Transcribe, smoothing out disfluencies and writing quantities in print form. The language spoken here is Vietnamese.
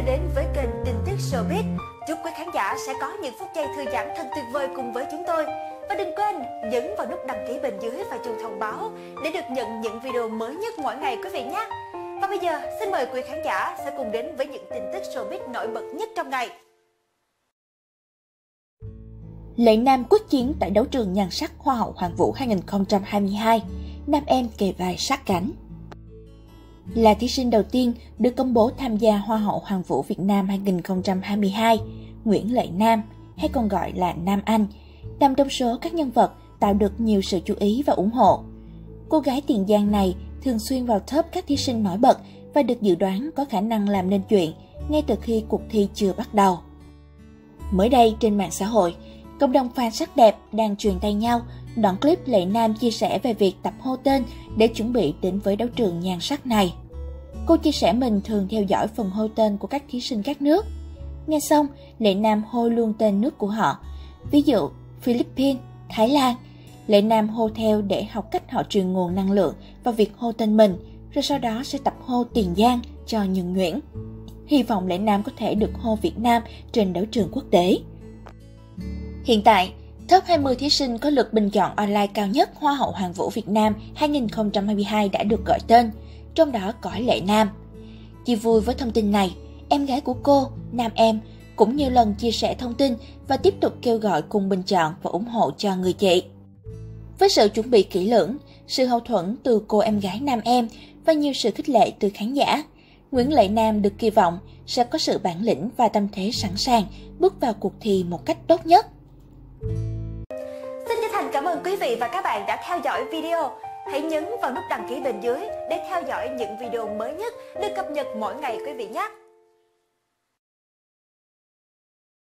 đến với kênh tin tức showbiz. Chúc quý khán giả sẽ có những phút giây thư giãn thật tuyệt vời cùng với chúng tôi. Và đừng quên nhấn vào nút đăng ký bên dưới và chuông thông báo để được nhận những video mới nhất mỗi ngày quý vị nhé. Và bây giờ xin mời quý khán giả sẽ cùng đến với những tin tức showbiz nổi bật nhất trong ngày. Lệ Nam quyết chiến tại đấu trường nhan sắc Hoa hậu Hoàng vũ 2022, nam em kề vai sát cánh. Là thí sinh đầu tiên được công bố tham gia Hoa hậu Hoàng vũ Việt Nam 2022, Nguyễn Lệ Nam, hay còn gọi là Nam Anh, nằm trong số các nhân vật tạo được nhiều sự chú ý và ủng hộ. Cô gái Tiền Giang này thường xuyên vào top các thí sinh nổi bật và được dự đoán có khả năng làm nên chuyện ngay từ khi cuộc thi chưa bắt đầu. Mới đây trên mạng xã hội, cộng đồng fan sắc đẹp đang truyền tay nhau đoạn clip Lệ Nam chia sẻ về việc tập hô tên để chuẩn bị đến với đấu trường nhan sắc này. Cô chia sẻ mình thường theo dõi phần hô tên của các thí sinh các nước. Nghe xong, Lệ Nam hô luôn tên nước của họ. Ví dụ, Philippines, Thái Lan. Lệ Nam hô theo để học cách họ truyền nguồn năng lượng vào việc hô tên mình, rồi sau đó sẽ tập hô Tiền Giang cho nhuần nhuyễn. Hy vọng Lệ Nam có thể được hô Việt Nam trên đấu trường quốc tế. Hiện tại, top 20 thí sinh có lượt bình chọn online cao nhất Hoa hậu Hoàng vũ Việt Nam 2022 đã được gọi tên, trong đó có Lệ Nam. Chia vui với thông tin này, em gái của cô, nam em, cũng nhiều lần chia sẻ thông tin và tiếp tục kêu gọi cùng bình chọn và ủng hộ cho người chị. Với sự chuẩn bị kỹ lưỡng, sự hậu thuẫn từ cô em gái nam em và nhiều sự khích lệ từ khán giả, Nguyễn Lệ Nam được kỳ vọng sẽ có sự bản lĩnh và tâm thế sẵn sàng bước vào cuộc thi một cách tốt nhất. Xin chân thành cảm ơn quý vị và các bạn đã theo dõi video. Hãy nhấn vào nút đăng ký bên dưới để theo dõi những video mới nhất được cập nhật mỗi ngày quý vị nhé.